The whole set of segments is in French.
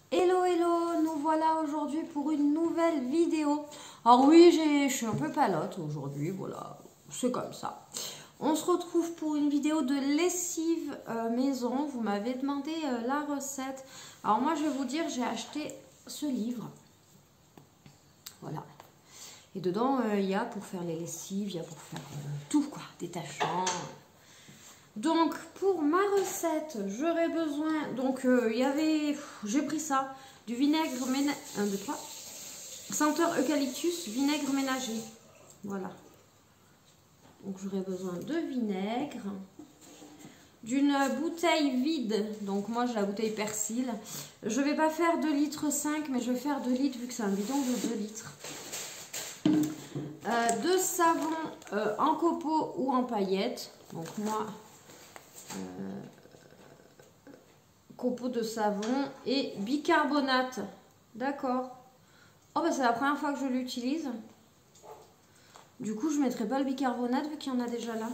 Hello hello, nous voilà aujourd'hui pour une nouvelle vidéo. Alors oui, je suis un peu palote aujourd'hui, voilà, c'est comme ça. On se retrouve pour une vidéo de lessive maison. Vous m'avez demandé la recette. Alors moi je vais vous dire, j'ai acheté ce livre. Voilà. Et dedans il y a pour faire les lessives, il y a pour faire tout quoi, détachant. Donc pour ma recette, j'aurais besoin, donc j'ai pris ça, du vinaigre ménager, senteur eucalyptus, vinaigre ménager, voilà. Donc j'aurais besoin de vinaigre, d'une bouteille vide, donc moi j'ai la bouteille persil. Je vais pas faire 2,5 litres, mais je vais faire 2 litres vu que c'est un bidon de 2 litres. De savon en copeaux ou en paillettes, donc moi... copeaux de savon et bicarbonate. D'accord. Oh bah c'est la première fois que je l'utilise. Du coup je mettrai pas le bicarbonate vu qu'il y en a déjà là.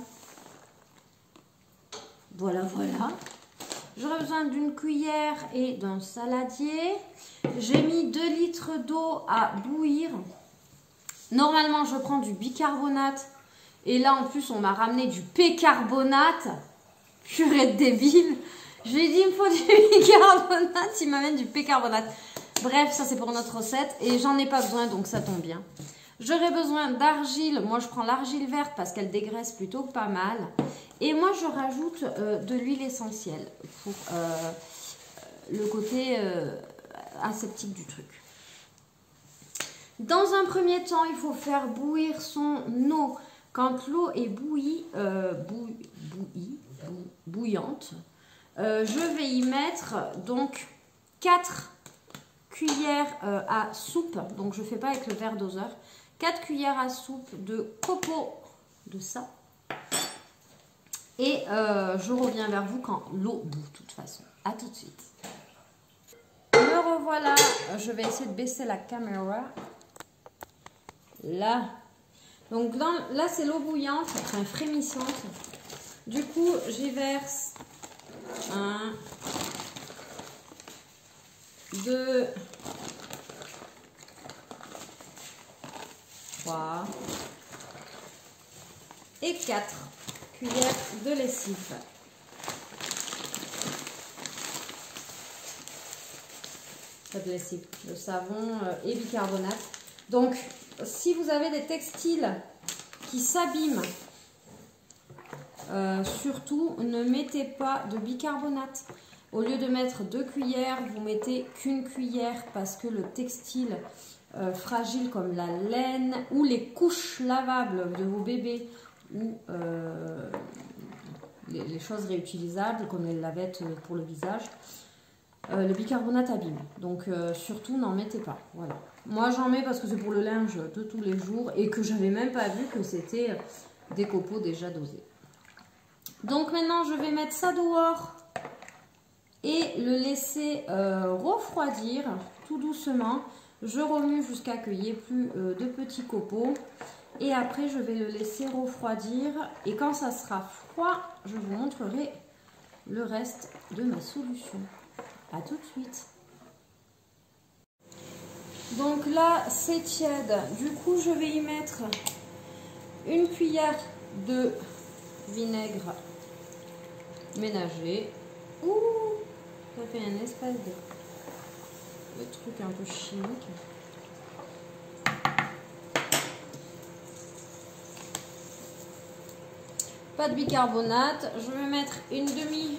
Voilà. J'aurai besoin d'une cuillère et d'un saladier. J'ai mis 2 litres d'eau à bouillir. Normalement je prends du bicarbonate. Et là en plus on m'a ramené du pécarbonate. Purée de débile. Je lui ai dit, il me faut du bicarbonate, il m'amène du pécarbonate. Bref, ça c'est pour notre recette et j'en ai pas besoin, donc ça tombe bien. J'aurai besoin d'argile. Moi, je prends l'argile verte parce qu'elle dégraisse plutôt pas mal. Et moi, je rajoute de l'huile essentielle pour le côté aseptique du truc. Dans un premier temps, il faut faire bouillir son eau. Quand l'eau est bouillante, je vais y mettre donc 4 cuillères à soupe, donc je ne fais pas avec le verre doseur, 4 cuillères à soupe de copeaux de ça. Et je reviens vers vous quand l'eau bout de toute façon. A tout de suite. Me revoilà, je vais essayer de baisser la caméra. Là. Donc là c'est l'eau bouillante, enfin frémissante. Du coup j'y verse 1, 2, 3 et 4 cuillères de lessive. Pas de lessive, de savon et bicarbonate. Donc si vous avez des textiles qui s'abîment, surtout ne mettez pas de bicarbonate. Au lieu de mettre 2 cuillères, vous mettez qu'une cuillère parce que le textile fragile comme la laine ou les couches lavables de vos bébés ou les choses réutilisables comme les lavettes pour le visage, le bicarbonate abîme. Donc surtout n'en mettez pas. Voilà. Moi j'en mets parce que c'est pour le linge de tous les jours et que j'avais même pas vu que c'était des copeaux déjà dosés. Donc maintenant je vais mettre ça dehors et le laisser refroidir tout doucement. Je remue jusqu'à qu'il n'y ait plus de petits copeaux. Et après je vais le laisser refroidir. Et quand ça sera froid, je vous montrerai le reste de ma solution. A tout de suite. Donc là c'est tiède. Du coup je vais y mettre une cuillère de vinaigre ménager. Ouh, ça fait un espèce de truc un peu chimique. Pas de bicarbonate. Je vais mettre une demi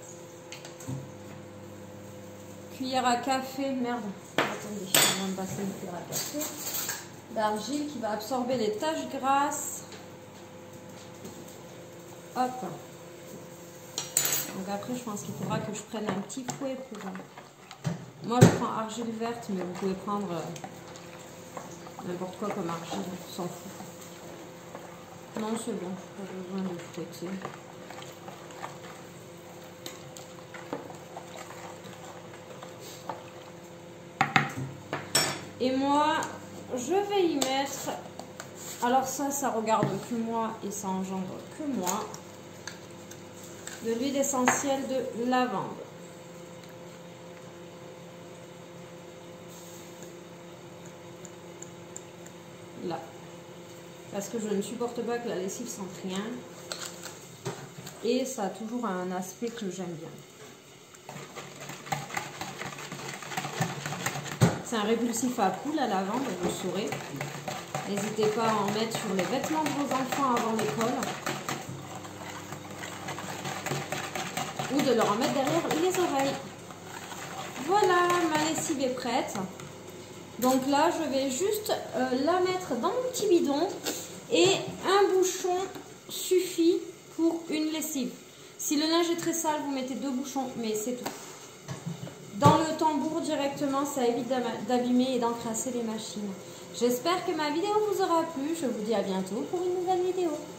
cuillère à café. Merde, attendez, je vais me passer une cuillère à café d'argile qui va absorber les taches grasses. Hop. Donc après, je pense qu'il faudra que je prenne un petit fouet pour... Moi, je prends argile verte, mais vous pouvez prendre n'importe quoi comme argile, on s'en fout. Non, c'est bon, pas besoin de fouetter. Et moi, je vais y mettre... Alors ça regarde que moi et ça engendre que moi. De l'huile essentielle de lavande. là. Parce que je ne supporte pas que la lessive sente rien. Et ça a toujours un aspect que j'aime bien. C'est un répulsif à poule à lavande, vous saurez. N'hésitez pas à en mettre sur les vêtements de vos enfants avant l'école. Ou de leur en mettre derrière les oreilles. Voilà, ma lessive est prête. Donc là, je vais juste la mettre dans mon petit bidon. Et un bouchon suffit pour une lessive. Si le linge est très sale, vous mettez 2 bouchons, mais c'est tout. Dans le tambour directement, ça évite d'abîmer et d'encrasser les machines. J'espère que ma vidéo vous aura plu. Je vous dis à bientôt pour une nouvelle vidéo.